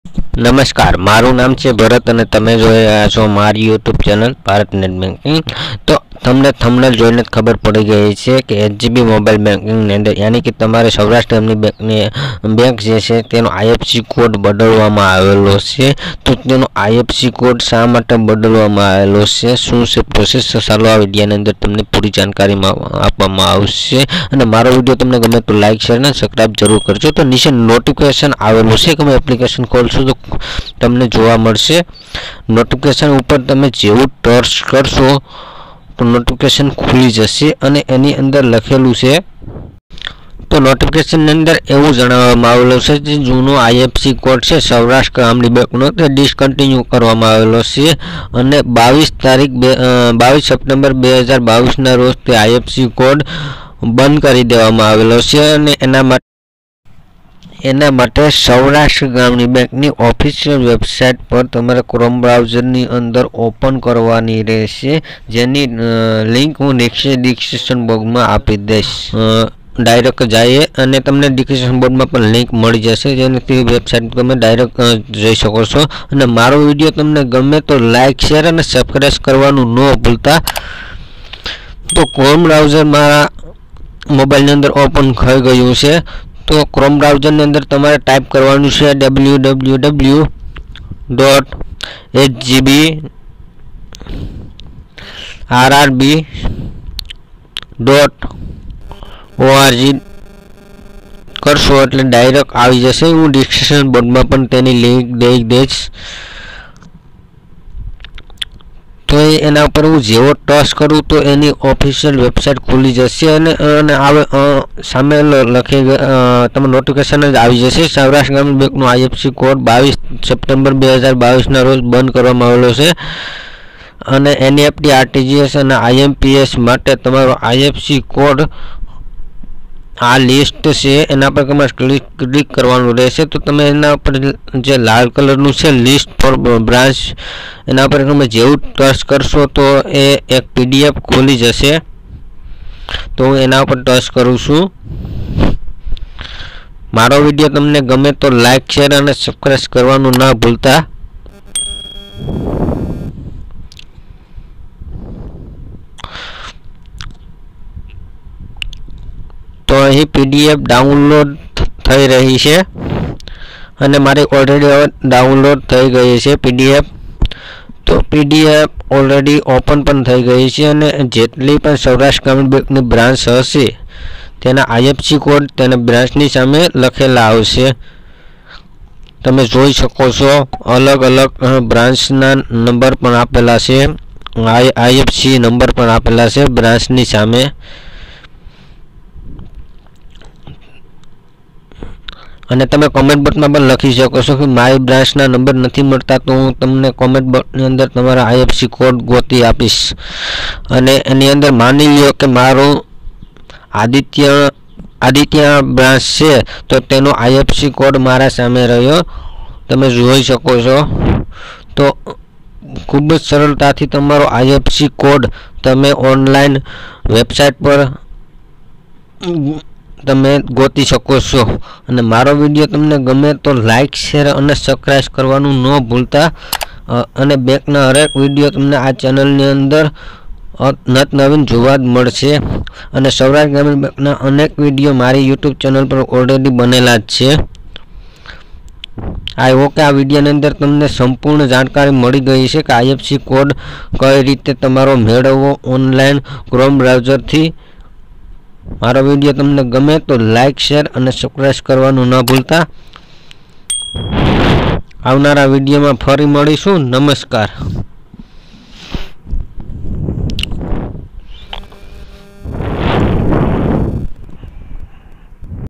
नमस्कार, मारू नाम है भरत અને તમે જોઈ રહ્યા છો મારી YouTube channel Bharat net banking. તો તમને થંબનેલ જોઈને ખબર પડી ગઈ છે કે HGB મોબાઈલ બેન્કિંગ ની અંદર यानी કે તમારે સૌરાષ્ટ્ર ગ્રામીણ બેંકની બેંક જે છે તેનો IFSC કોડ બદલવામાં આવેલો છે। તો તેનો IFSC કોડ શા માટે બદલવામાં આવેલો છે, શું છે પ્રોસેસ, ચાલો આ વિડિયોની અંદર તમને પૂરી જાણકારી આપવામાં આવશે। અને મારો વિડિયો તમને ગમે તો લાઈક શેર અને સબસ્ક્રાઇબ જરૂર કરજો। તો નીચે નોટિફિકેશન આવેલું છે કે તમે એપ્લિકેશન ખોલશો તો તમને જોવા મળશે। નોટિફિકેશન ઉપર તમે જેવું ટચ કરશો તો નોટિફિકેશન ખુલી જશે અને એની અંદર લખેલું છે, તો નોટિફિકેશન ની અંદર એવું જણાવવામાં આવેલું છે કે જૂનો IFSC કોડ છે સૌરાષ્ટ્ર ગ્રામીણ બેંકનો તે ડિસકન્ટિન્યુ કરવામાં આવેલો છે અને 22 સપ્ટેમ્બર 2022 ના રોજ તે IFSC કોડ બંધ કરી દેવામાં આવેલો છે અને એના માટે સૌરાષ્ટ્ર ગ્રામીણ બેંકની ઓફિશિયલ વેબસાઇટ પર તમારે ક્રોમ બ્રાઉઝરની અંદર ઓપન કરવાની રહેશે, જેની લિંક હું ડિસ્ક્રિપ્શન બોક્સમાં આપી દઈશ। ડાયરેક્ટ જઈએ અને તમને ડિસ્ક્રિપ્શન બોક્સમાં પણ લિંક મળી જશે, જેનાથી વેબસાઇટ તમે ડાયરેક્ટ જોઈ શકો છો। અને મારો વિડીયો તમને ગમે તો લાઈક શેર અને સબસ્ક્રાઇબ કરવાનું ન ભૂલતા। તો ક્રોમ બ્રાઉઝર મારા મોબાઈલની અંદર ઓપન થઈ ગયું છે। तो क्रोम ब्राउजर ने अंदर तमारे टाइप करवानुं छे www.hgb.rrb.org करशो एटले डायरेक्ट आवी जशे। हूँ डिस्क्रिप्शन बोक्स में पण तेनी लिंक दई दईश। तो एना पर हूँ जेवो टच करूँ तो एनी ऑफिशियल वेबसाइट खुली जशे અને સામે લખી તમે નોટિફિકેશન જ આવી જશે। સૌરાષ્ટ્ર ગ્રામીણ બેંકનો IFSC કોડ 22 સપ્ટેમ્બર 2022 ના રોજ બંધ કરવામાં આવેલો છે અને NEFT RTGS અને IMPS માટે તમારો IFSC કોડ आ लिस्ट से एना पर क्लिक करवानुं रहेशे। तो तमे एना पर जे लाल कलरनुं छे लिस्ट फॉर ब्रांच एना पर तमे जेवुं टच करशो तो ए एक PDF खोली जशे। तो हूँ एना पर टच करूँ छूं। मारो विडियो तमने गमे तो लाइक शेर अने सब्सक्राइब करवानुं ना भूलता। तो अहीं PDF डाउनलॉड थई रही है अने मारी ऑलरेडी डाउनलॉड थई गई है PDF। तो PDF ऑलरेडी ओपन पण थई गई है अने जेटली पण सौराष्ट्र ग्रामीण बेंकनी ब्रांच हशे तेना IFSC कोड तेना ब्रांचनी सामे लखेला आवशे। तमे जोई शको छो अलग अलग ब्रांचना नंबर पण आपेला छे, IFSC नंबर पण आपेला छे ब्रांचनी सामे। અને તમે કમેન્ટ બોક્સમાં પણ લખી શકો છો કે મારી બ્રાન્ચના નંબર નથી મળતા, તો હું તમને કમેન્ટ બોક્સની અંદર તમારા IFSC કોડ ગોતી આપીશ। અને એની અંદર માની લ્યો કે મારો આદિત્ય બ્રાન્ચ છે તો તેનો IFSC કોડ મારા સામે રહ્યો, તમે જોઈ શકો છો। તો ખૂબ જ સરળતાથી તમારો IFSC કોડ તમે ઓનલાઈન વેબસાઇટ પર તમે ગોતી શકો છો। અને મારો વિડીયો તમને ગમે તો લાઈક શેર અને સબસ્ક્રાઇબ કરવાનું ન ભૂલતા। અને બેંકના હરેક વિડીયો તમને આ ચેનલની અંદર નત નવીન જોવા જ મળશે। અને સૌરાષ્ટ્ર ગ્રામીણ બેંકના અનેક વિડીયો મારી YouTube ચેનલ પર ઓલરેડી બનેલા જ છે। आई होप के आ विडियोनी अंदर तमने संपूर्ण जानकारी मळी गई है कि IFSC कोड कई रीते तमारो मेळववो ऑनलाइन क्रोम ब्राउजर थी। मारो विडियो तमने गमे तो लाइक शेर और सब्सक्राइब करवानुं न भूलता। आवनारा विडियो में फरी मळीशुं। नमस्कार।